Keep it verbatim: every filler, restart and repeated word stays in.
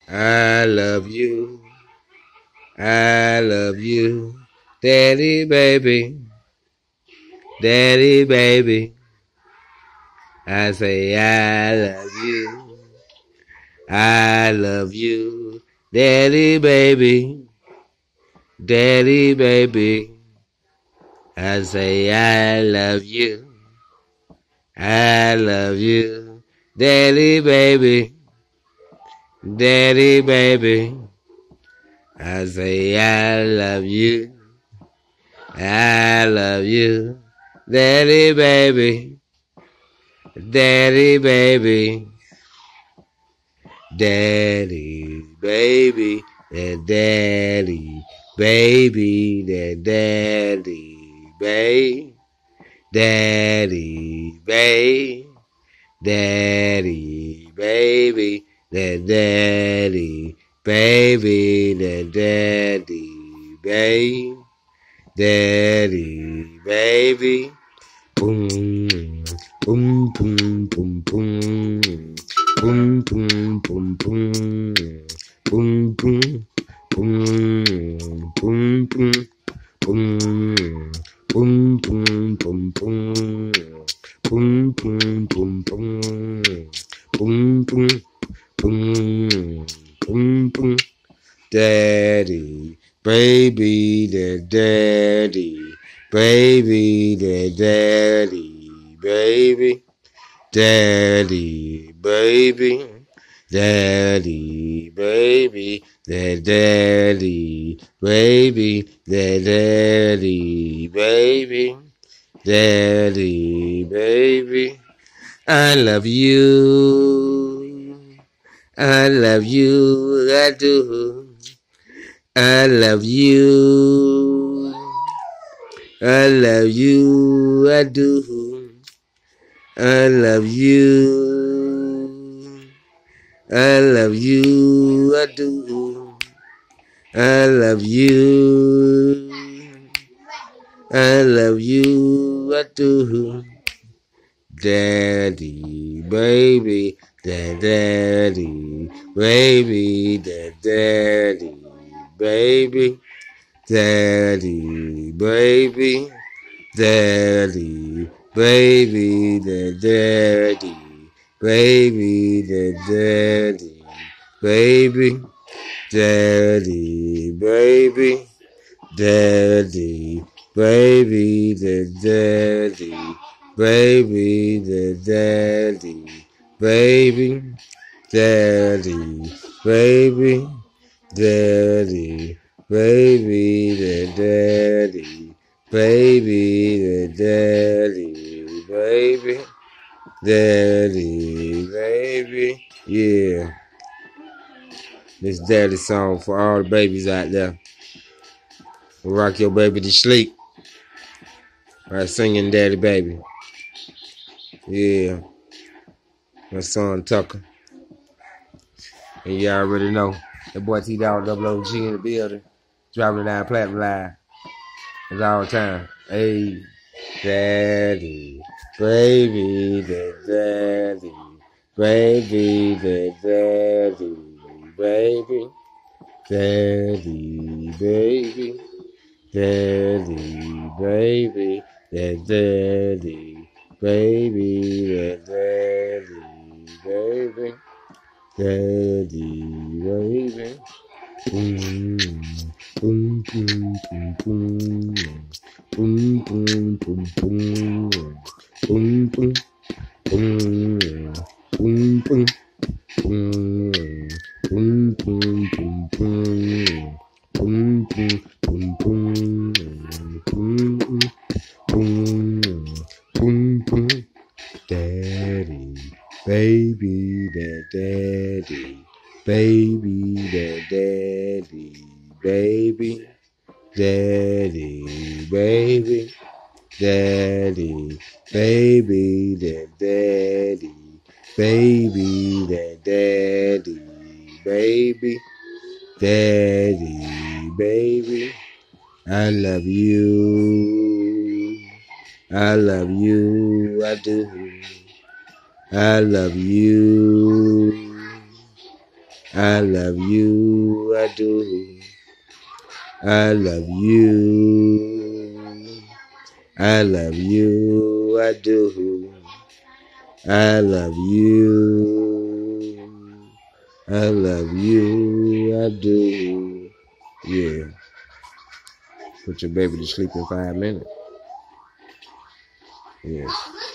I love you. I love you. Daddy, baby. Daddy, baby. I say I love you. I love you. Daddy, baby. Daddy, baby. I say I love you. I love you. Daddy, baby. Daddy, baby. I say I love you. I love you. Daddy, baby. Daddy, baby. Daddy, baby. That daddy, baby. That daddy, baby. Daddy, baby. Daddy, baby. That daddy, baby. That daddy, baby. Daddy, baby. Boom, boom, boom, boom, boom. Boom, boom, boom, boom. Boom, boom, boom, boom, boom. Boom, boom, boom, boom, boom. Boom, boom, boom, boom. Boom, boom, boom, boom, boom. Daddy, baby, the daddy, baby, the daddy, baby, daddy, baby, daddy, baby, the daddy, baby, the daddy, baby, daddy, baby. I love you. I love you. I do. I love you. I love you. I do. I love you. I love you. I do. I love you. I love you. I do. Daddy, baby, da daddy, baby, da daddy, baby, daddy, baby, daddy, baby, da daddy, baby, da daddy, baby, daddy, baby, daddy, baby, the daddy, baby, the daddy, baby, daddy, baby, daddy, baby, the daddy, baby, the daddy, baby, daddy, baby, yeah. This daddy song for all the babies out there. Rock your baby to sleep. By singing Daddy Baby. Yeah. My son Tucker. And you already know. The boy T Dog Double O G in the building. Driving down Platinum Line. It's all the time. Hey. Daddy. Baby. The daddy. Baby. The daddy. Baby. Daddy. Baby. Daddy, baby, that daddy, baby, that daddy, baby, daddy, baby. Boom, boom, boom, boom, boom, boom, boom, boom, boom, boom, boom, boom, boom, boom, boom, boom, boom, boom. Boom, boom, boom, boom, boom, boom, boom, boom, daddy, baby, that daddy, baby, that daddy, baby, daddy, baby, daddy, baby, that daddy, baby, that daddy, baby. Daddy, baby, I love you. I love you, I do. I love you. I love you, I do. I love you. I love you, I do. I love you. I love you, I do. Yeah. Put your baby to sleep in five minutes. Yeah.